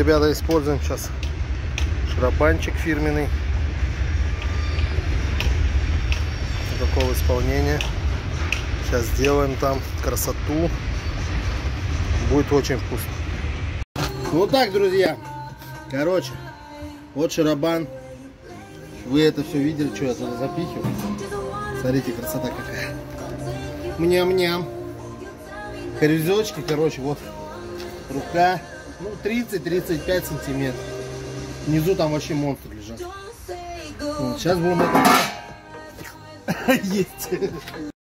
ребята, используем сейчас шарабанчик фирменный. Такого исполнения. Сейчас сделаем там красоту. Будет очень вкусно. Вот так, друзья. Короче, вот шарабан. Вы это все видели, что я туда запихиваю. Смотрите, красота какая. Мням-ням. Корзёчки, короче, вот рука. Ну, 30-35 сантиметров. Внизу там вообще монстры лежат. Вот, сейчас будем это... Есть.